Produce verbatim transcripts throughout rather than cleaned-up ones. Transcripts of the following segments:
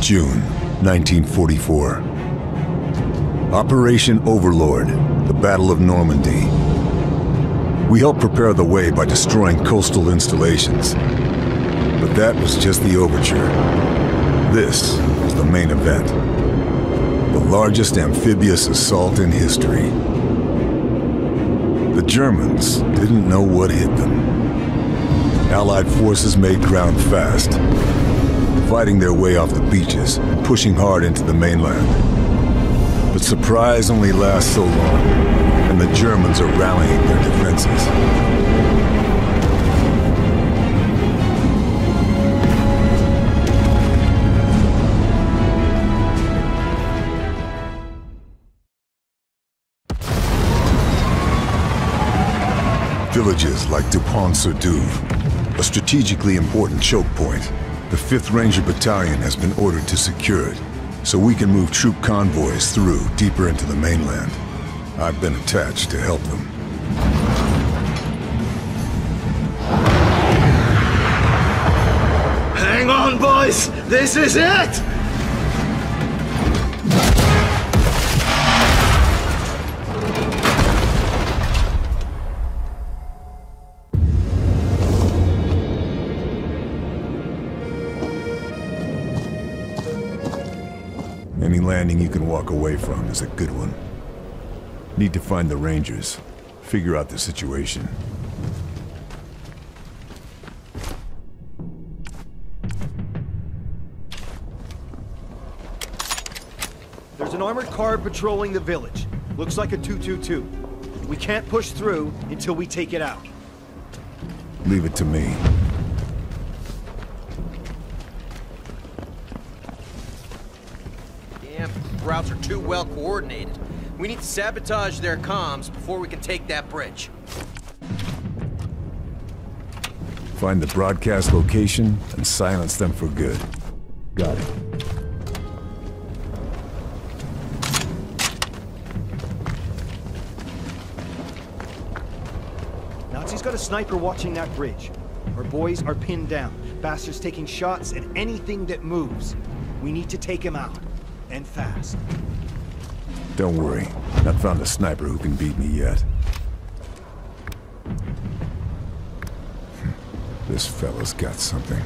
June, nineteen forty-four. Operation Overlord, the Battle of Normandy. We helped prepare the way by destroying coastal installations. But that was just the overture. This was the main event. The largest amphibious assault in history. The Germans didn't know what hit them. Allied forces made ground fast, fighting their way off the beaches and pushing hard into the mainland. But surprise only lasts so long, and the Germans are rallying their defenses. Villages like Dupont-sur-Douve, a strategically important choke point. The fifth Ranger Battalion has been ordered to secure it, so we can move troop convoys through deeper into the mainland. I've been attached to help them. Hang on, boys! This is it! Any landing you can walk away from is a good one. Need to find the Rangers, figure out the situation. There's an armored car patrolling the village. Looks like a two two two. We can't push through until we take it out. Leave it to me. Damn, routes are too well coordinated. We need to sabotage their comms before we can take that bridge. Find the broadcast location and silence them for good. Got it. Nazi's got a sniper watching that bridge. Our boys are pinned down. Bastards taking shots at anything that moves. We need to take him out. And fast. Don't worry. Not found a sniper who can beat me yet. This fella's got something.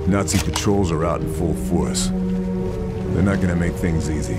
Nazi patrols are out in full force. They're not gonna make things easy.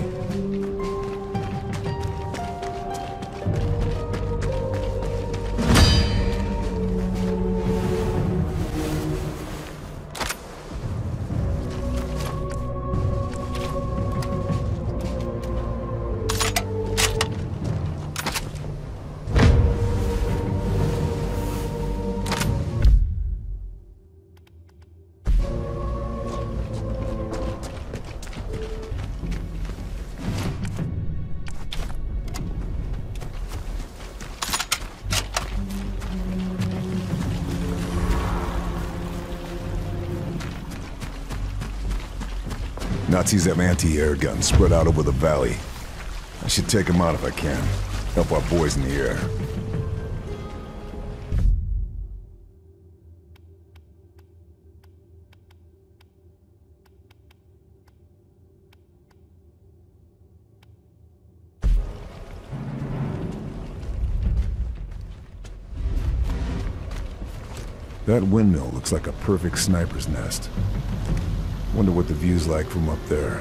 Nazis have anti-air guns spread out over the valley. I should take them out if I can. Help our boys in the air. That windmill looks like a perfect sniper's nest. Wonder what the view's like from up there.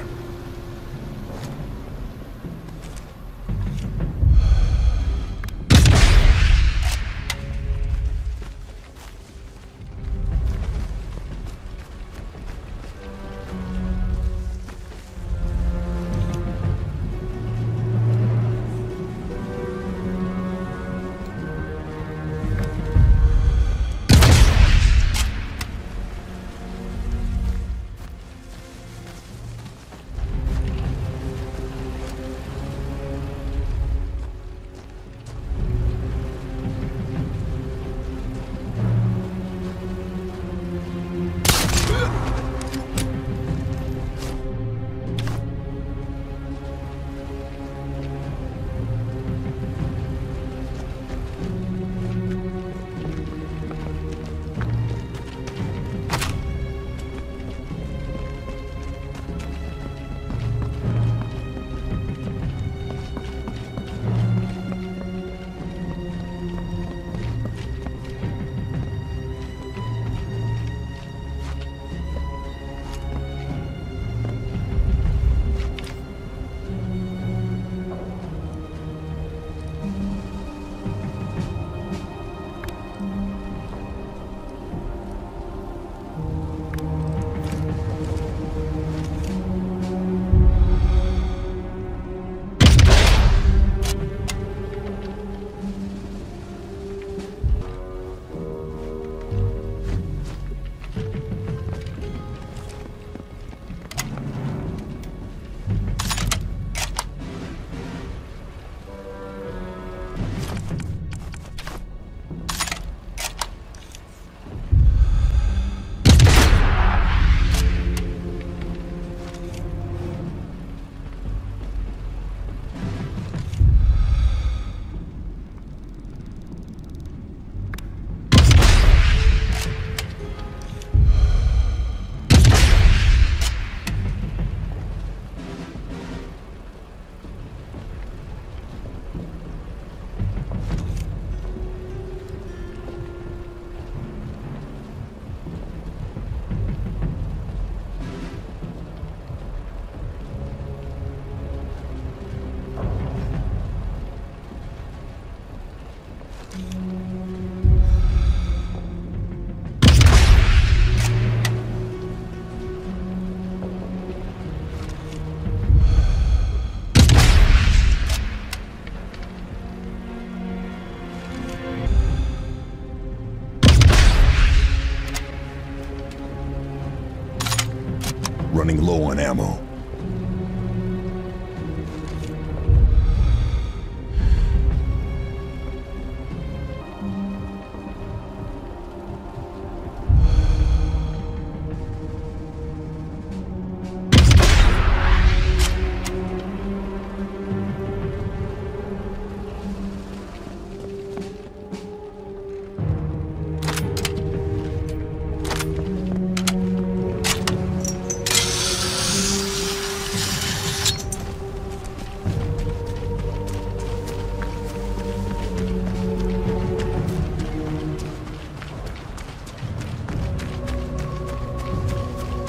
Running low on ammo.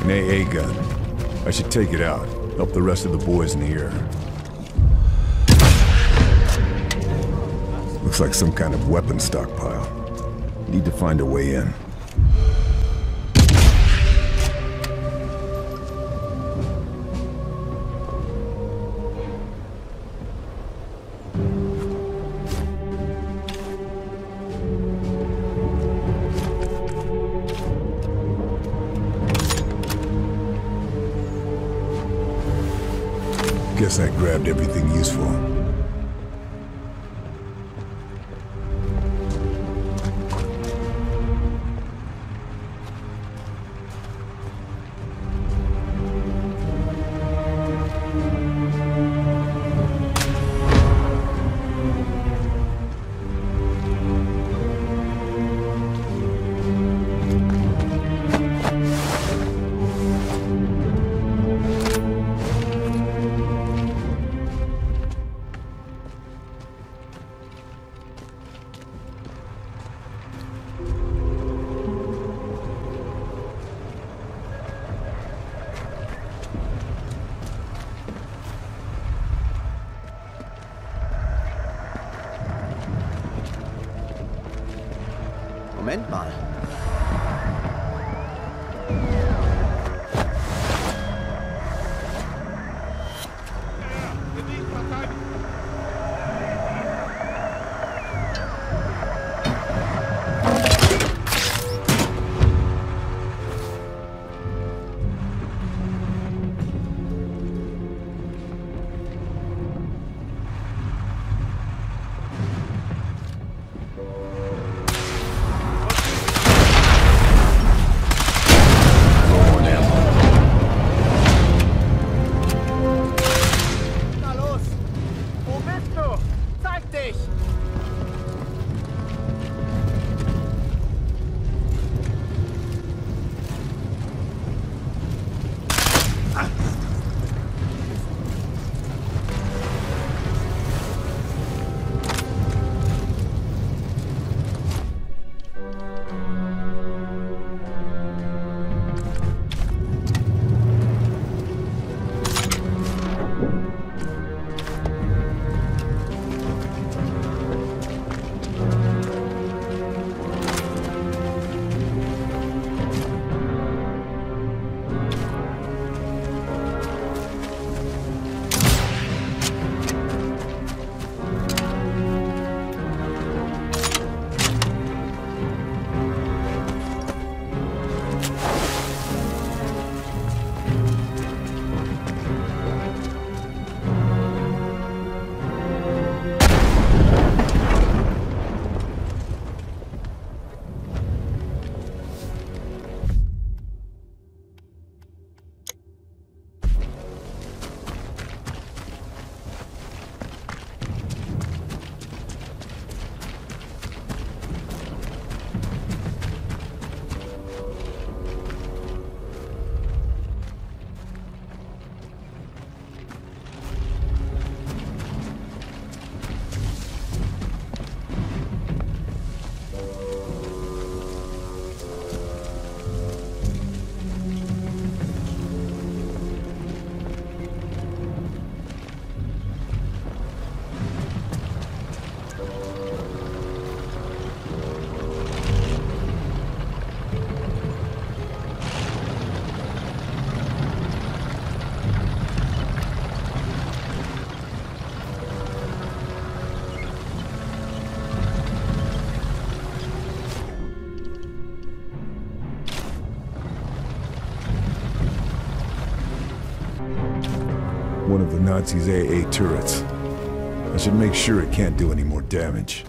An A A gun. I should take it out. Help the rest of the boys in the air. Looks like some kind of weapon stockpile. Need to find a way in. Guess I grabbed everything useful. Moment mal. One of the Nazis' A A turrets. I should make sure it can't do any more damage.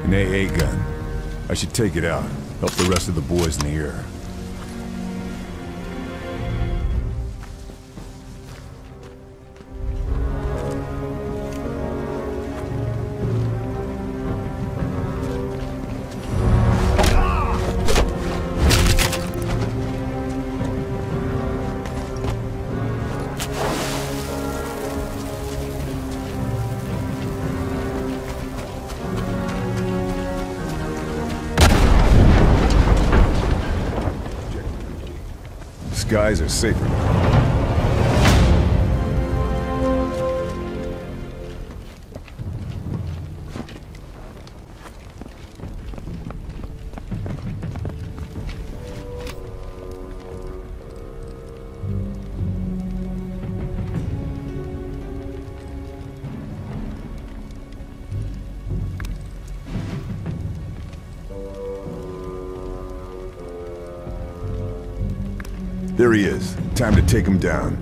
An A A gun. I should take it out. Help the rest of the boys in the air. Guys are safer. There he is. Time to take him down.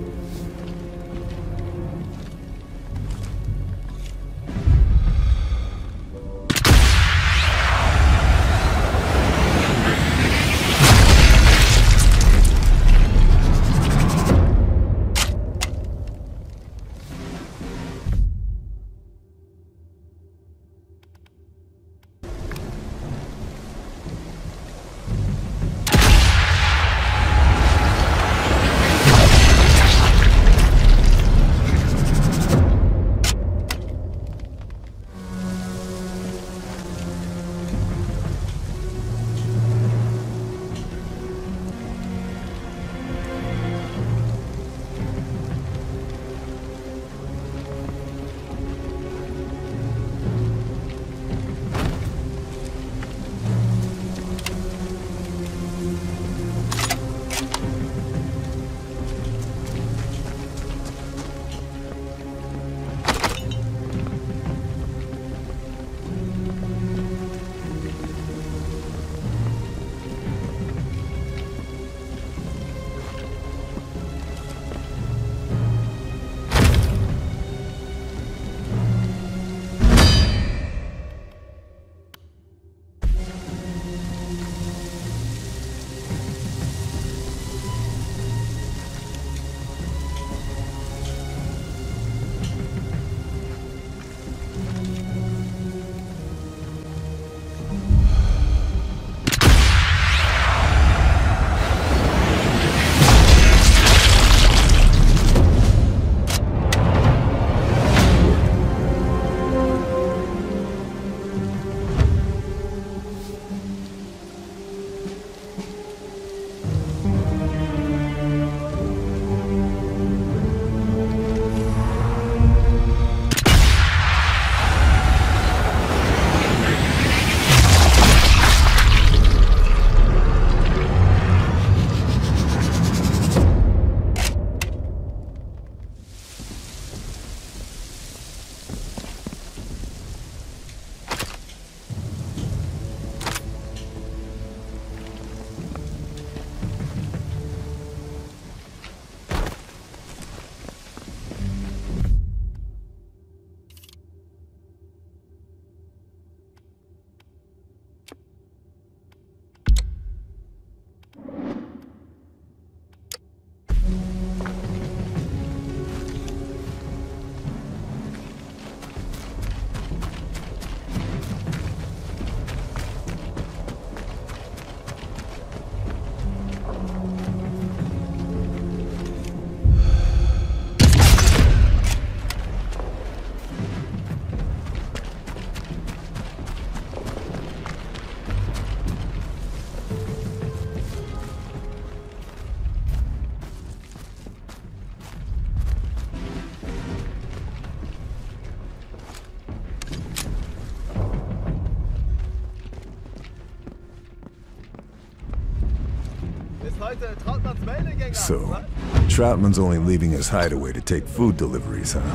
So, Troutman's only leaving his hideaway to take food deliveries, huh?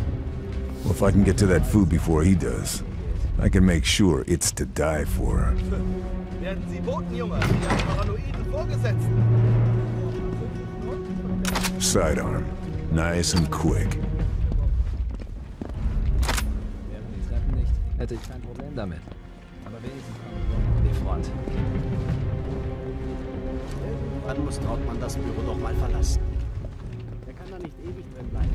Well, if I can get to that food before he does, I can make sure it's to die for. Sidearm. Nice and quick. Hätte ich kein Problem damit. Aber wenigstens kommen wir die Front. Irgendwann muss Trautmann das Büro doch mal verlassen. Er kann da nicht ewig drin bleiben.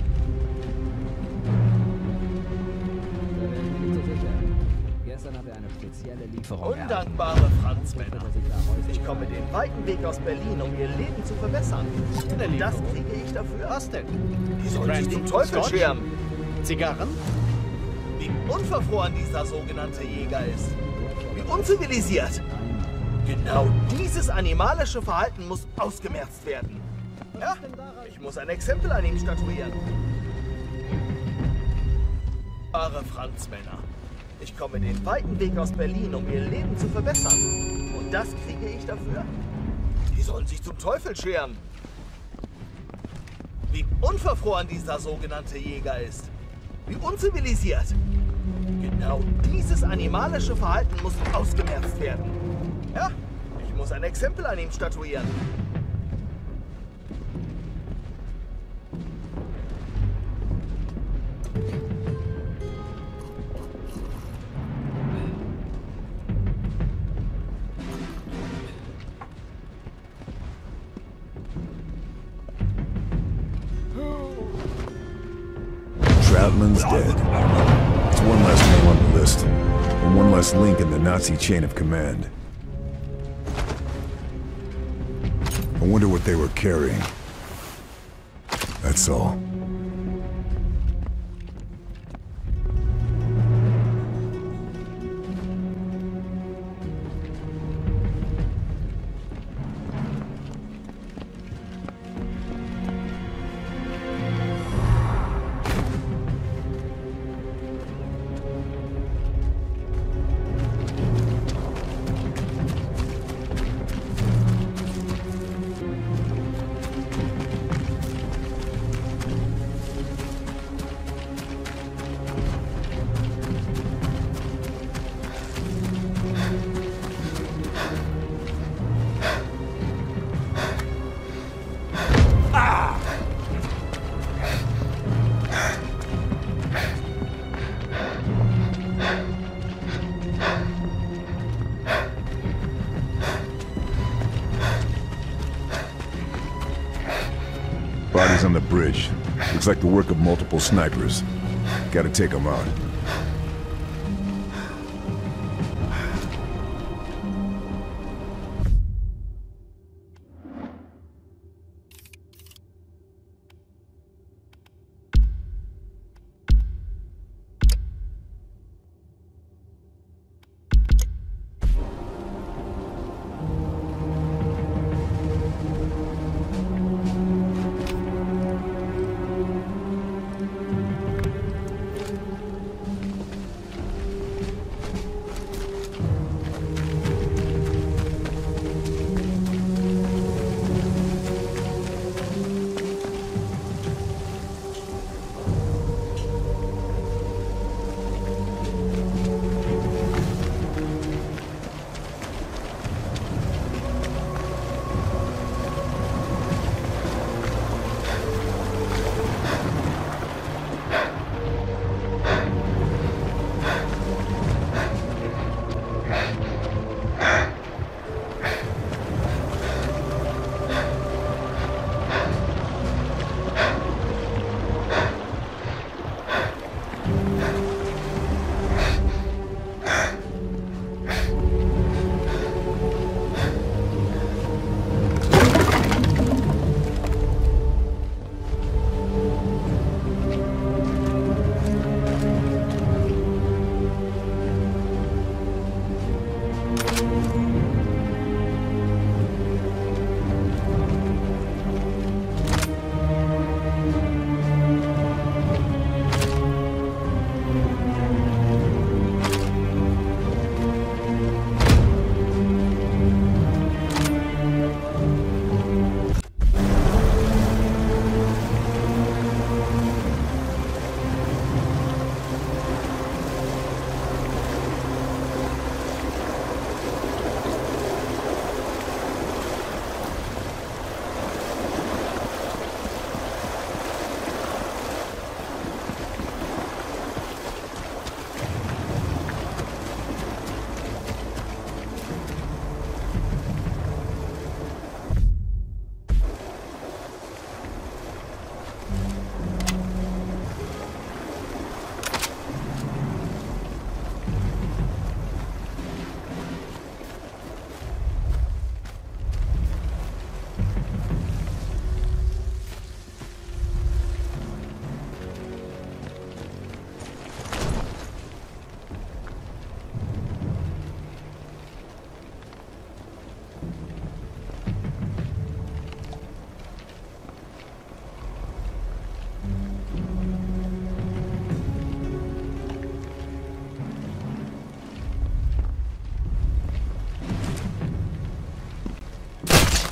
Da wäre ich mir nicht so sicher. Gestern hat er eine spezielle Lieferung erhalten. Undankbare Franzmänner. Ich komme den weiten Weg aus Berlin, um ihr Leben zu verbessern. Und das kriege ich dafür. Was denn? Die sollen sich zum Teufel Scotch? scheren. Zigarren? Wie unverfroren dieser sogenannte Jäger ist. Wie unzivilisiert. Genau dieses animalische Verhalten muss ausgemerzt werden. Ja, ich muss ein Exempel an ihm statuieren. Wahre Franzmänner. Ich komme den weiten Weg aus Berlin, um ihr Leben zu verbessern. Und das kriege ich dafür? Die sollen sich zum Teufel scheren. Wie unverfroren dieser sogenannte Jäger ist. Wie unzivilisiert. Genau dieses animalische Verhalten muss ausgemerzt werden. Ja, ich muss ein Exempel an ihm statuieren. Troutman's dead. It's one less name on the list, and one less link in the Nazi chain of command. I wonder what they were carrying. That's all. Bodies on the bridge. Looks like the work of multiple snipers. Gotta take them out.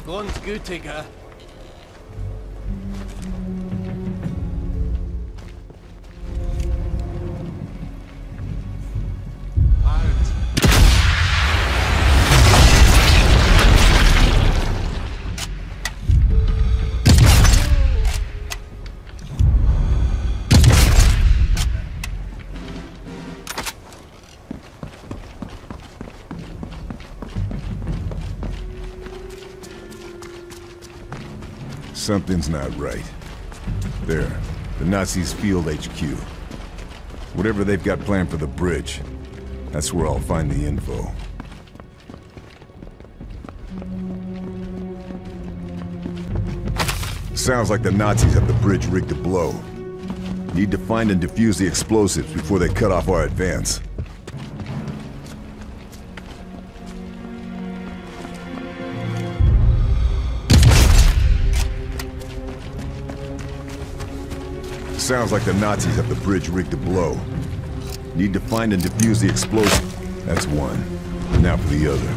Grundgütiger. Something's not right. There, the Nazis' field H Q. Whatever they've got planned for the bridge, that's where I'll find the info. Sounds like the Nazis have the bridge rigged to blow. Need to find and defuse the explosives before they cut off our advance. Sounds like the Nazis have the bridge rigged to blow. Need to find and defuse the explosive. That's one. Now for the other.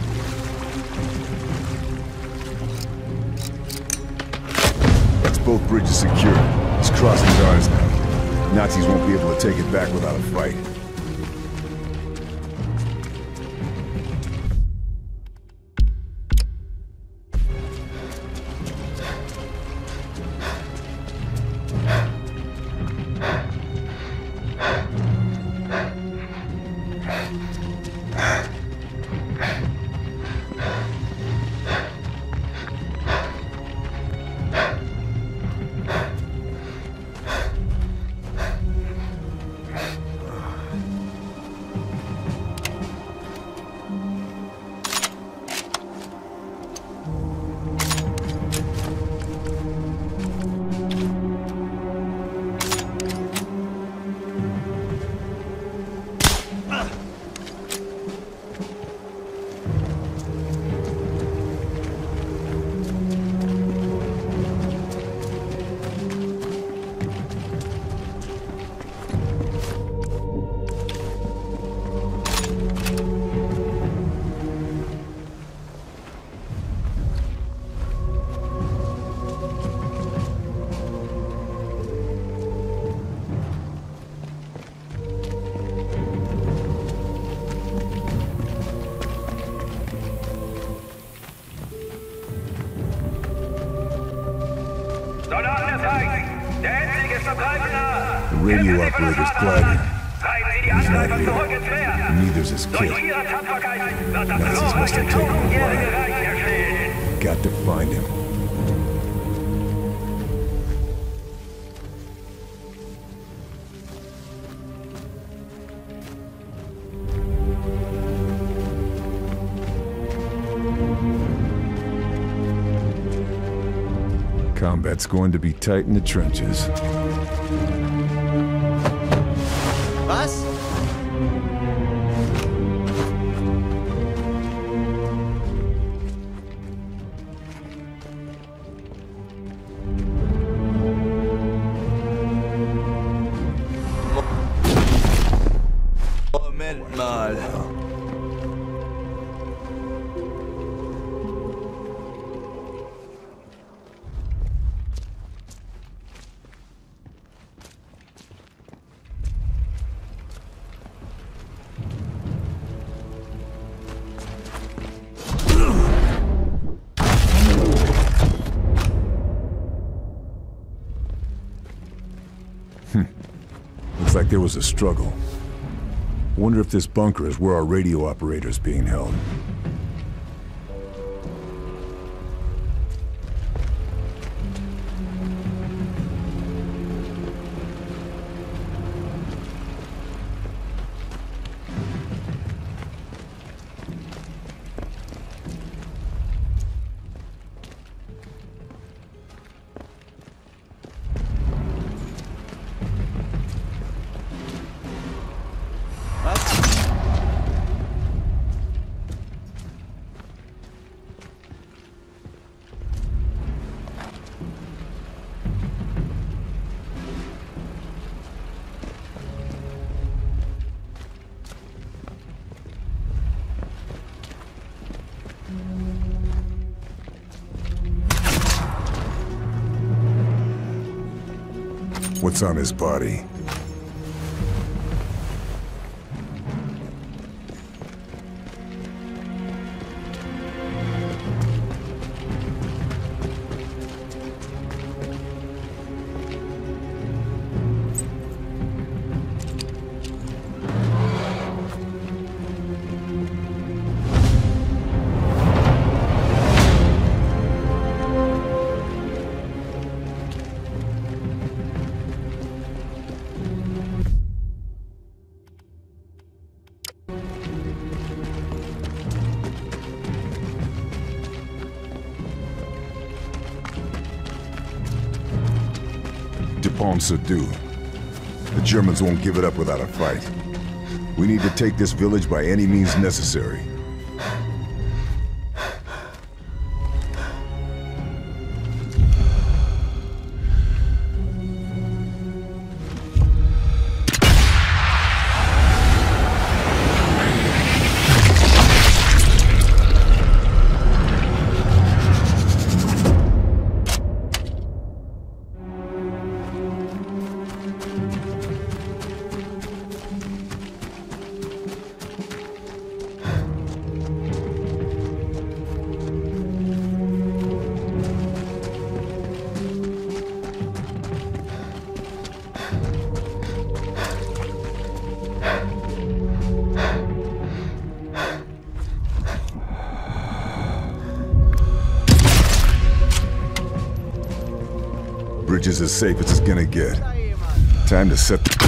That's both bridges secure. This crossing's ours now. Nazis won't be able to take it back without a fight. The radio operator's gliding. He's not here. Neither's his kit. Nazis must have taken him alive. Got to find him. Combat's going to be tight in the trenches. Was? Moment mal. Looks like there was a struggle. Wonder if this bunker is where our radio operator's being held. What's on his body? Subdue. The Germans won't give it up without a fight. We need to take this village by any means necessary. Bridge is as safe as it's gonna get. Time to set the...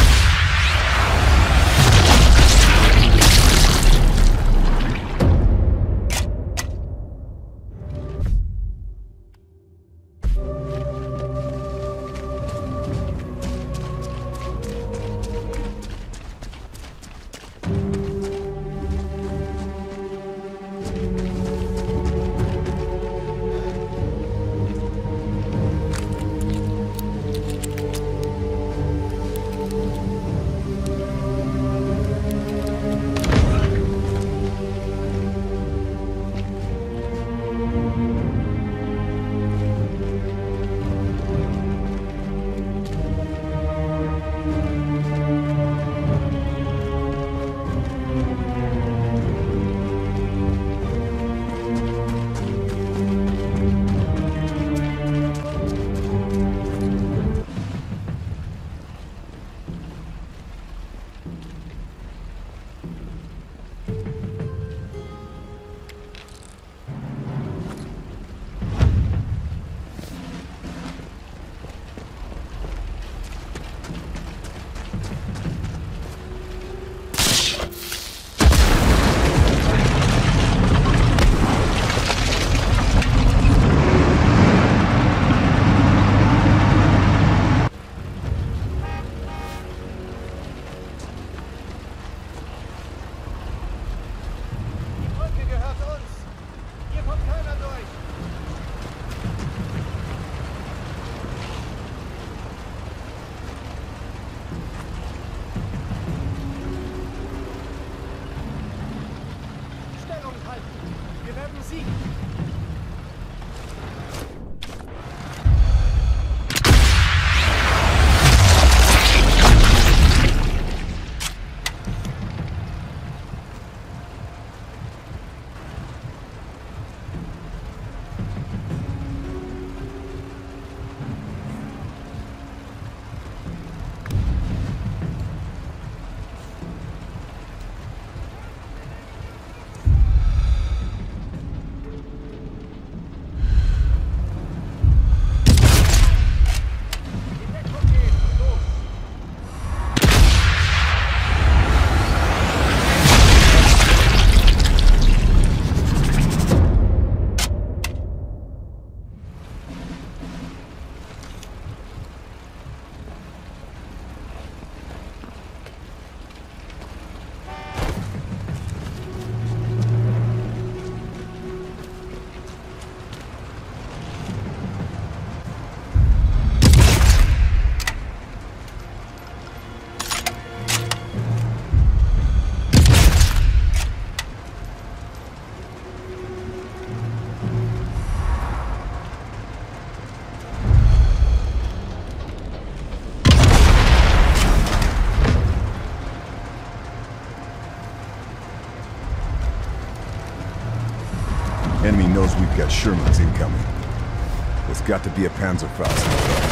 Enemy knows we've got Shermans incoming. There's got to be a Panzerfaust.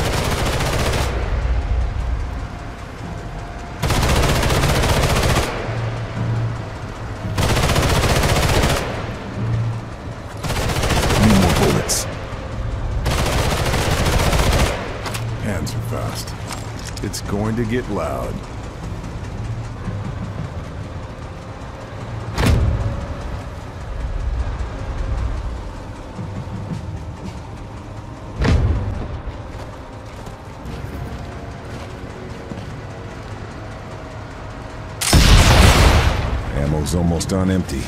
It's going to get loud. Ammo's almost on empty.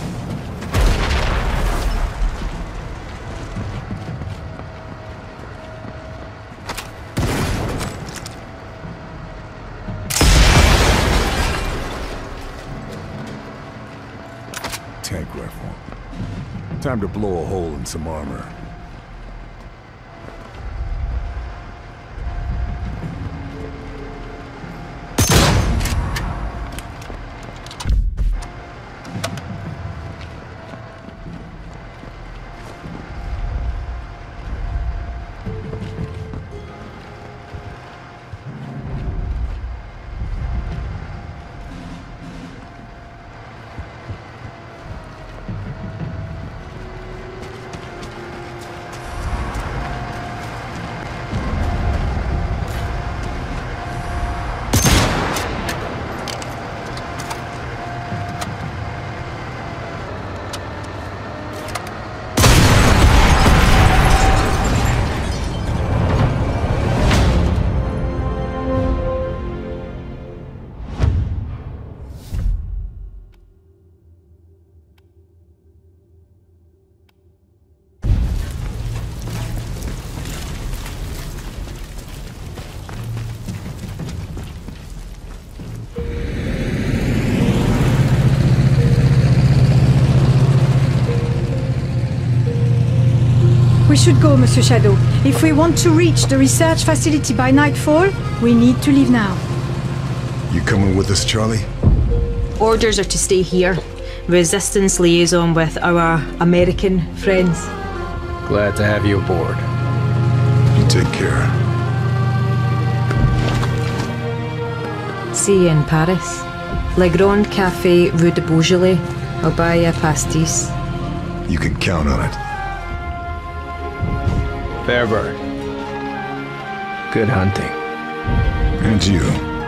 Tank rifle. Time to blow a hole in some armor. We should go, Monsieur Shadow. If we want to reach the research facility by nightfall, we need to leave now. You coming with us, Charlie? Orders are to stay here. Resistance liaison with our American friends. Glad to have you aboard. You take care. See you in Paris. Le Grand Café Rue de Beaujolais. I'll buy you a pastis. You can count on it. Fairburn. Good hunting. And you.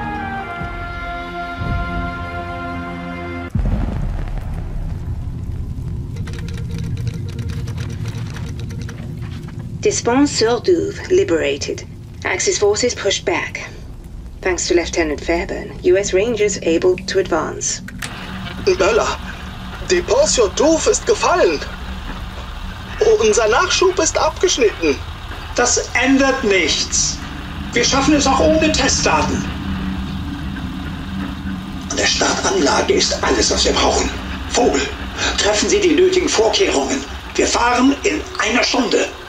Despens-sur-Douve liberated. Axis forces pushed back. Thanks to Lieutenant Fairburn, U S Rangers able to advance. Möller, Despens-sur-Douve ist gefallen. Unser Nachschub ist abgeschnitten. Das ändert nichts. Wir schaffen es auch ohne Testdaten. An der Startanlage ist alles, was wir brauchen. Vogel, treffen Sie die nötigen Vorkehrungen. Wir fahren in einer Stunde.